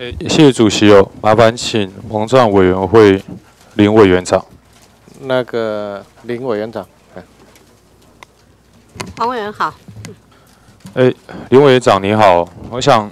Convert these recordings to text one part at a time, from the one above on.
谢谢主席哦，麻烦请蒙藏委员会林委员长。 那个林委员长， 黄委员好。 林委员长你好，我想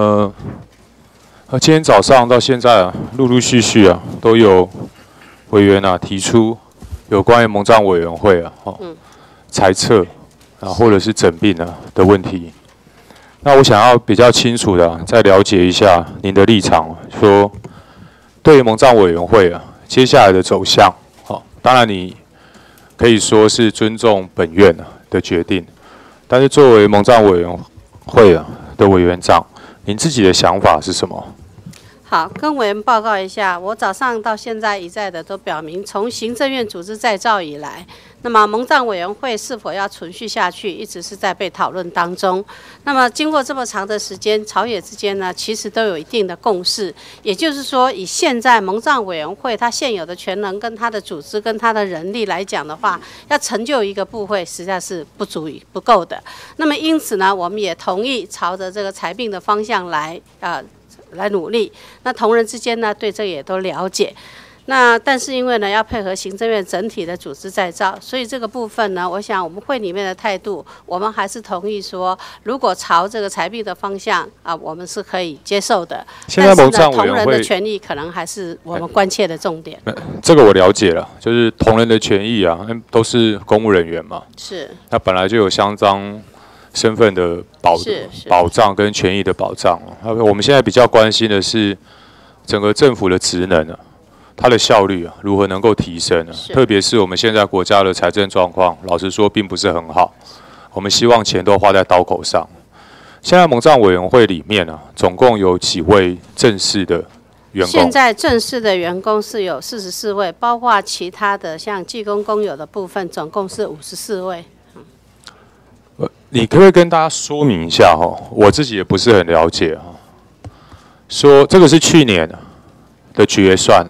今天早上到现在陆陆续续都有委员提出有关于蒙藏委员会裁撤或者是整并的问题。那我想要比较清楚的再了解一下您的立场，说对于蒙藏委员会接下来的走向，当然你可以说是尊重本院的决定，但是作为蒙藏委员会的委员长，您自己的想法是什么？ 好，跟委员报告一下，我早上到现在一再的都表明，从行政院组织再造以来，那么蒙藏委员会是否要存续下去，一直是在被讨论当中。那么经过这么长的时间，朝野之间呢，其实都有一定的共识。也就是说，以现在蒙藏委员会它现有的权能、跟它的组织、跟它的人力来讲的话，要成就一个部会，实在是不够的。那么因此呢，我们也同意朝着这个裁并的方向来努力。那同仁之间呢，对这个也都了解。那但是因为呢，要配合行政院整体的组织再造，所以这个部分呢，我想我们会里面的态度，我们还是同意说，如果朝这个裁并的方向我们是可以接受的。 现在蒙藏委员会同仁的权益可能还是我们关切的重点。 这个我了解了，就是同仁的权益都是公务人员嘛， 是， 那本来就有相当身份的保障跟权益的保障。我们现在比较关心的是整个政府的职能它的效率如何能够提升特别是我们现在国家的财政状况，老实说并不是很好。我们希望钱都花在刀口上。现在蒙藏委员会里面总共有几位正式的员工？ 现在正式的员工是有44位，包括其他的像技工公有的部分，总共是54位。 你可不可以跟大家说明一下我自己也不是很了解说这个是去年的决算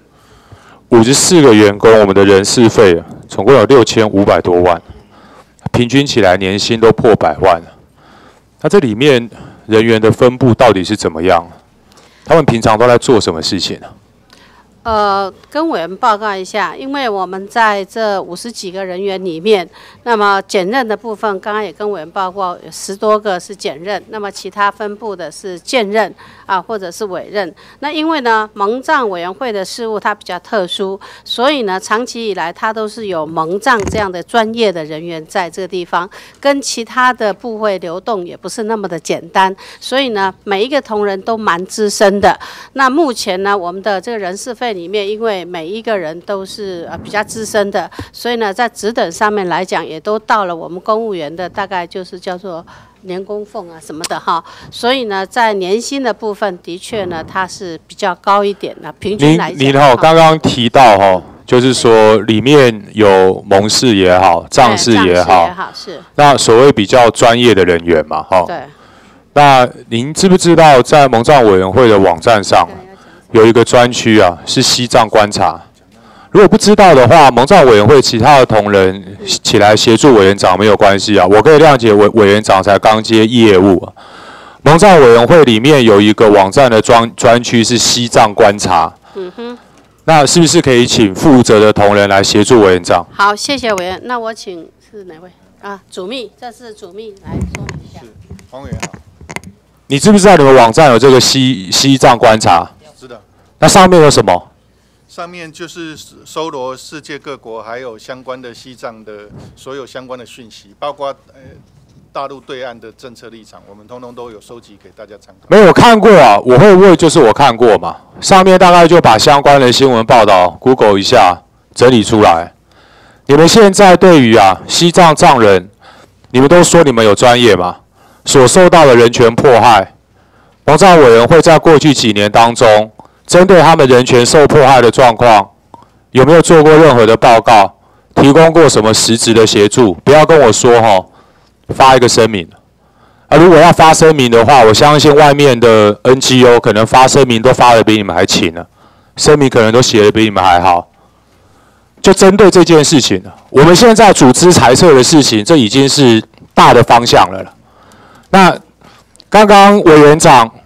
，54个员工，我们的人事费总共有6500多万，平均起来年薪都破100万。那这里面人员的分布到底是怎么样？他们平常都在做什么事情呢？ 跟委员报告一下，因为我们在这50几个人员里面，那么检任的部分，刚刚也跟委员报告，有10多个是检任，那么其他分布的是荐任或者是委任。那因为呢，蒙藏委员会的事务它比较特殊，所以呢，长期以来它都是有蒙藏这样的专业的人员在这个地方，跟其他的部会流动也不是那么的简单，所以呢，每一个同仁都蛮资深的。那目前呢，我们的这个人事费里面，因为每一个人都是比较资深的，所以呢，在职等上面来讲，也都到了我们公务员的大概就是叫做年功俸什么的所以呢，在年薪的部分，的确呢，它是比较高一点的，平均来讲。 您刚刚提到就是说里面有蒙氏也好，藏氏也好， 是那所谓比较专业的人员嘛， 对。 那您知不知道在蒙藏委员会的网站上有一个专区是西藏观察？如果不知道的话，蒙藏委员会其他的同仁起来协助委员长没有关系我可以谅解委员长才刚接业务蒙藏委员会里面有一个网站的专区是西藏观察。那是不是可以请负责的同仁来协助委员长？ 好，谢谢委员。那我请是哪位主秘，这是主秘来说明一下。 是黄委员好。 你知不知道你们网站有这个西藏观察？ 知道。 那上面有什么？ 上面就是搜罗世界各国还有相关的西藏的所有相关的讯息，包括大陆对岸的政策立场，我们通通都有收集给大家参考。 没有看过我会不会就是我看过嘛？上面大概就把相关的新闻报道 Google 一下整理出来。你们现在对于西藏藏人，你们都说你们有专业嘛？所受到的人权迫害，蒙藏委员会在过去几年当中，针对他们人权受迫害的状况，有没有做过任何的报告，提供过什么实质的协助？不要跟我说发一个声明。如果要发声明的话，我相信外面的 NGO 可能发声明都发得比你们还勤声明可能都写得比你们还好。就针对这件事情我们现在组织裁撤的事情，这已经是大的方向了。那刚刚委员长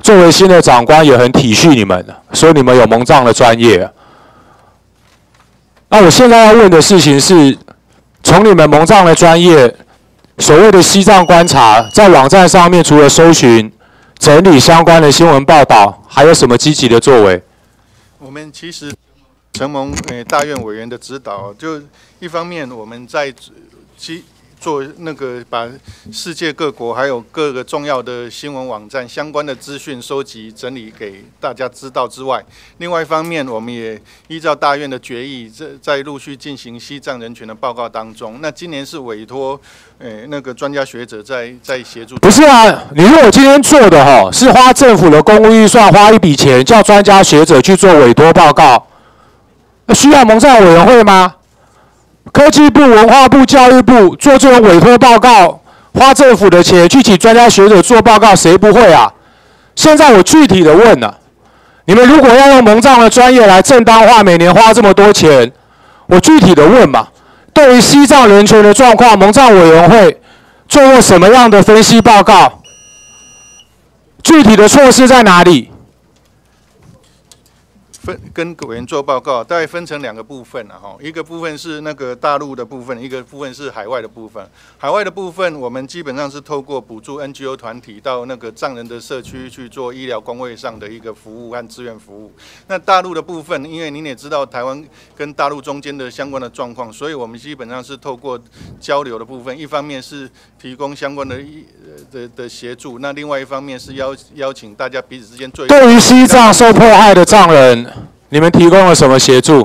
作为新的长官也很体恤你们，说你们有蒙藏的专业。那我现在要问的事情是，从你们蒙藏的专业，所谓的西藏观察，在网站上面除了搜寻、整理相关的新闻报道，还有什么积极的作为？ 我们其实承蒙大院委员的指导，就一方面我们在做那个把世界各国还有各个重要的新闻网站相关的资讯收集整理给大家知道之外，另外一方面我们也依照大院的决议，在陆续进行西藏人权的报告当中。那今年是委托那个专家学者在协助。 不是啊，你如果今天做的是花政府的公务预算，花一笔钱叫专家学者去做委托报告，那需要蒙藏委员会吗？科技部、文化部、教育部做这种委托报告，花政府的钱去请专家学者做报告，谁不会啊？现在我具体的问了，你们如果要用蒙藏的专业来正当化每年花这么多钱，我具体的问嘛，对于西藏人权的状况，蒙藏委员会做过什么样的分析报告？具体的措施在哪里？ 跟委员做报告，大概分成2个部分哈，一个部分是那个大陆的部分，一个部分是海外的部分。海外的部分，我们基本上是透过补助 NGO 团体到那个藏人的社区去做医疗公卫上的一个服务和志愿服务。那大陆的部分，因为您也知道台湾跟大陆中间的相关的状况，所以我们基本上是透过交流的部分，一方面是提供相关的协助，那另外一方面是邀请大家彼此之间做。 对于西藏受迫害的藏人，你们提供了什么协助？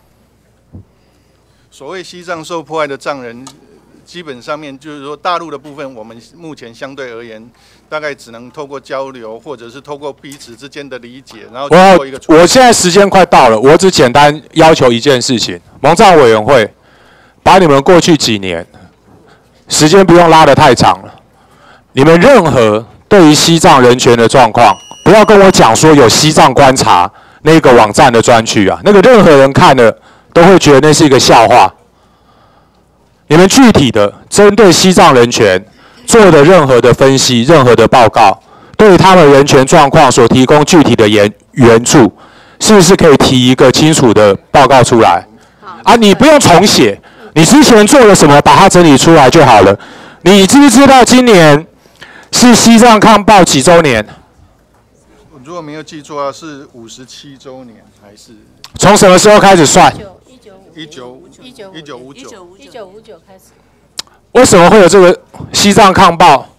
所谓西藏受迫害的藏人，基本上面就是说大陆的部分，我们目前相对而言，大概只能透过交流，或者是透过彼此之间的理解，然后去做一个处理。 我现在时间快到了，我只简单要求一件事情：蒙藏委员会把你们过去几年，时间不用拉得太长了，你们任何对于西藏人权的状况，不要跟我讲说有西藏观察那个网站的专区啊，那个任何人看了都会觉得那是一个笑话。你们具体的针对西藏人权做的任何的分析、任何的报告，对于他们人权状况所提供具体的援助，是不是可以提一个清楚的报告出来？啊，你不用重写，你之前做了什么，把它整理出来就好了。你知不知道今年是西藏抗暴几周年？ 如果没有记错啊，是57周年还是？ 从什么时候开始算 ？1959 开始。 为什么会有这个西藏抗暴？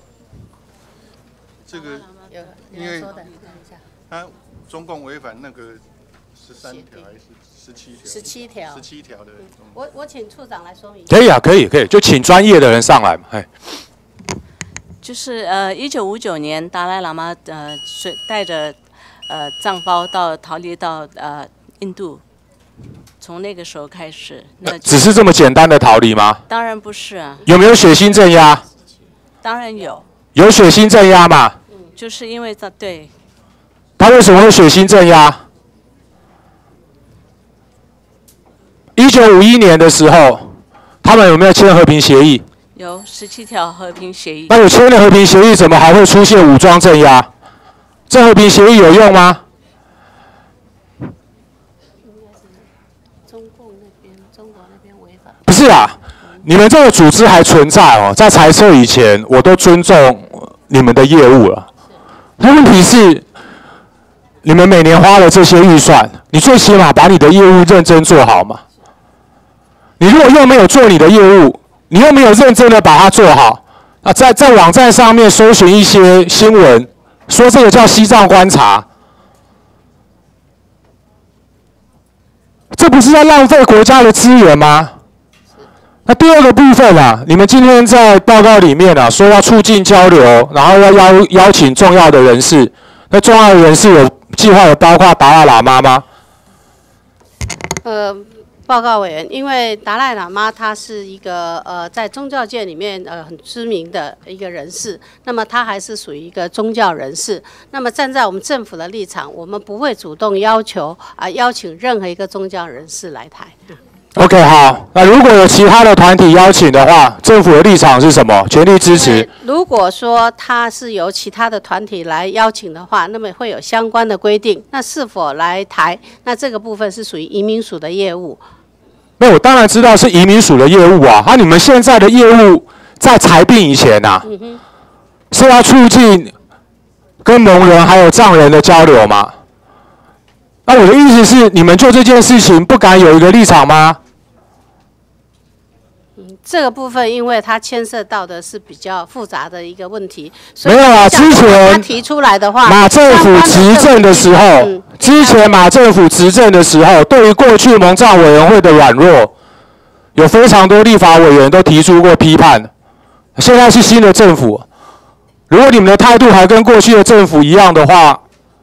这个因为他中共违反那个13条还是17条？17条的。 我请处长来说明。 可以啊，可以，就请专业的人上来嘛，哎。 就是1959年，达赖喇嘛带着藏胞逃离到印度，从那个时候开始。那只是这么简单的逃离吗？ 当然不是啊。 有没有血腥镇压？ 当然有。有血腥镇压嘛？ 就是因为对。 他为什么会血腥镇压？1951年的时候，他们有没有签和平协议？ 有17条和平协议。 那有签了和平协议，怎么还会出现武装镇压？这和平协议有用吗？ 中国那边违反。 不是啊，你们这个组织还存在哦，在裁撤以前，我都尊重你们的业务了。那问题是，你们每年花了这些预算，你最起码把你的业务认真做好嘛。你如果又没有做你的业务，你又没有认真的把它做好，啊，在网站上面搜寻一些新闻，说这个叫西藏观察，这不是在浪费国家的资源吗？那第二个部分啊，你们今天在报告里面啊，说要促进交流，然后要邀请重要的人士，那重要的人士有计划有包括达赖喇嘛吗？ 报告委员，因为达赖喇嘛他是一个在宗教界里面很知名的一个人士，那么他还是属于一个宗教人士。那么站在我们政府的立场，我们不会主动要求邀请任何一个宗教人士来台。 OK， 好，那如果有其他的团体邀请的话，政府的立场是什么？全力支持。 如果说他是由其他的团体来邀请的话，那么会有相关的规定。那是否来台？那这个部分是属于移民署的业务。 那我当然知道是移民署的业务啊。你们现在的业务在裁并以前啊，是要促进跟蒙人还有藏人的交流吗？那我的意思是，你们就这件事情不敢有一个立场吗？ 这个部分，因为它牵涉到的是比较复杂的一个问题，所以没有啊。之前他提出来的话， 马政府执政的时候，马政府执政的时候，对于过去蒙藏委员会的软弱，有非常多立法委员都提出过批判。现在是新的政府，如果你们的态度还跟过去的政府一样的话，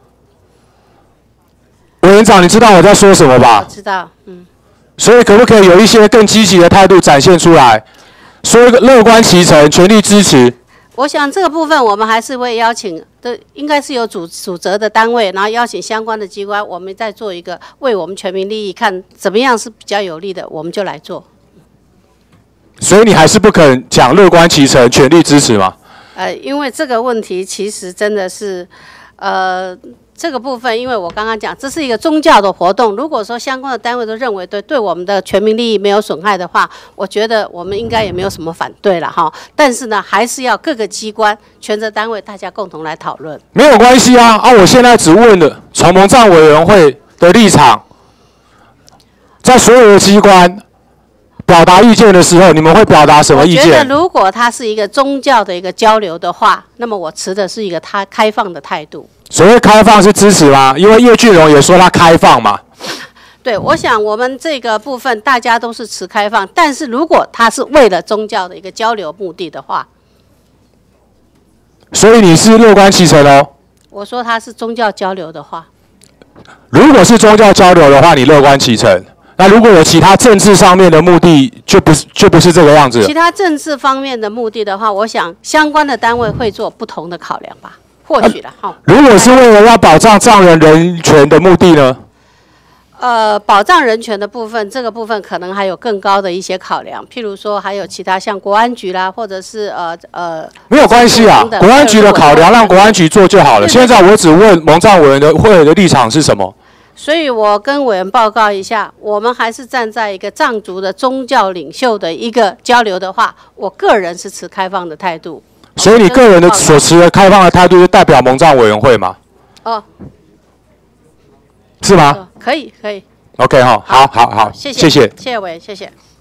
委员长，你知道我在说什么吧？ 我知道， 所以可不可以有一些更积极的态度展现出来？说一个乐观其成，全力支持。 我想这个部分我们还是会邀请的，应该是有主责的单位，然后邀请相关的机关，我们再做一个为我们全民利益，看怎么样是比较有利的，我们就来做。 所以你还是不肯讲乐观其成，全力支持吗？ 因为这个问题其实真的是，这个部分，因为我刚刚讲，这是一个宗教的活动。如果说相关的单位都认为对我们的全民利益没有损害的话，我觉得我们应该也没有什么反对了哈。但是呢，还是要各个机关、权责单位大家共同来讨论。 没有关系啊！我现在只问了从蒙藏委员会的立场，在所有的机关表达意见的时候，你们会表达什么意见？ 我觉得如果它是一个宗教的一个交流的话，那么我持的是一个开放的态度。 所谓开放是支持吗？因为叶俊荣也说他开放嘛。 对，我想我们这个部分大家都是持开放，但是如果他是为了宗教的一个交流目的的话， 所以你是乐观其成哦。 我说他是宗教交流的话， 如果是宗教交流的话，你乐观其成。那如果有其他政治上面的目的，就不是这个样子。 其他政治方面的目的的话，我想相关的单位会做不同的考量吧，或许啦。 如果是为了要保障藏人人权的目的呢？ 保障人权的部分，这个部分可能还有更高的一些考量，譬如说还有其他像国安局啦，或者是没有关系啊，国安局的考量让国安局做就好了。现在我只问蒙藏委员会的立场是什么？ 所以我跟委员报告一下，我们还是站在一个藏族的宗教领袖的一个交流的话，我个人是持开放的态度。 所以你个人的所持的开放的态度，是代表蒙藏委员会吗？ 是吗？ 可以。 OK 哈，好， 谢谢委员，谢谢。